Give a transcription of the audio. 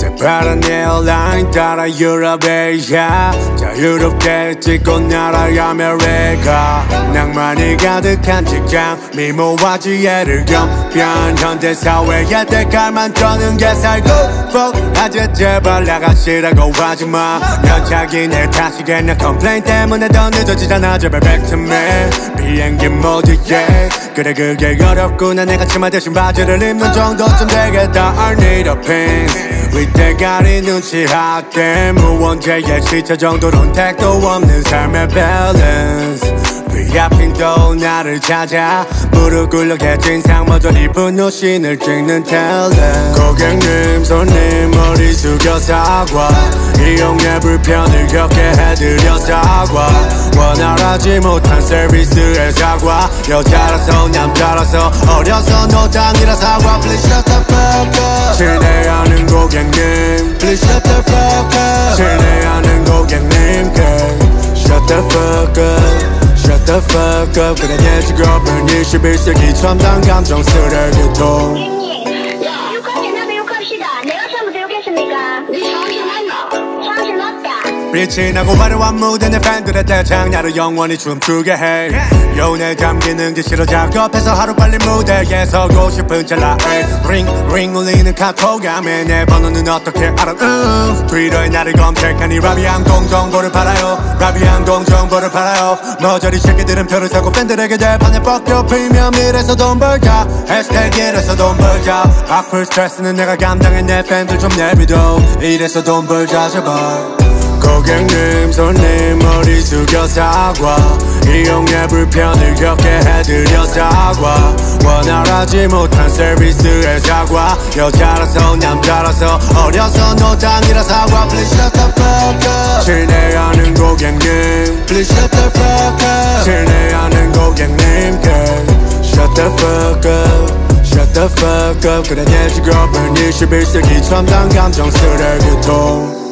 새파란 에어라인 따라 유럽에야 자유롭게 찍고 날아가 아메리카 낭만이 가득한 직장 미모와 지혜를 겸변 현대사회의 대가만 떠는 게 살고 하지 제발 나가시라고 하지마 연착이 내 탓이겠냐 컴플레인 때문에 더 늦어지잖아 제발 back to me 비행기 모드에 그래 그게 어렵구나 내가 치마 대신 바지를 입는 정도쯤 되겠다 I need a pants 윗대가리 눈치 학대 무원제의 시체 정도론 택도 없는 삶의 밸런스 위아핑도 나를 찾아 무릎 꿇려 개진 상모조리 분노신을 찍는 탤런트 고객님 손님 머리 숙여 사과 이용의 불편을 겪게 해드려 사과 원활하지 못한 서비스의 사과 여자라서 남자라서 어려서 노장이라 사과 Please shut the fuck up 신뢰하는 고객님 Please shut the fuck up 신뢰하는 고객님 Shut the fuck up Shut the fuck up 그래 내 직업은 21세기 첨단 감정 쓰레기통 욕하지 나도 욕합시다 내가 처음부터 욕했습니까? 네 정신 맞나? 정신 없다 빛이 나고 화려한 무대 내 팬들의 대장 나를 영원히 춤추게 해 연애 담기는 게 싫어 작업해서 하루빨리 무대에 서고 싶은 찰나에 링 울리는 카톡감에 내 번호는 어떻게 알아 트위터에 나를 검색하니 라비앙동 정보를 팔아요 라비앙동 정보를 팔아요 머저리 새끼들은 표를 사고 팬들에게 대판에 뻑겨 프리미엄 이래서 돈 벌자 해시태그 이래서 돈 벌자 악플 스트레스는 내가 감당해 내 팬들 좀 내비둬 이래서 돈 벌자 제발 고객님 손님 머리 숙여 사과 이용의 불편을 겪게 해드려 사과 원활하지 못한 서비스의 사과 여자라서 남자라서 어려서 노장이라 사과 Please shut the fuck up 신뢰하는 고객님 Please shut the fuck up 신뢰하는 고객님 Shut the fuck up Shut the fuck up 그래 내 직업은 21세기 첨단 감정 쓰레기통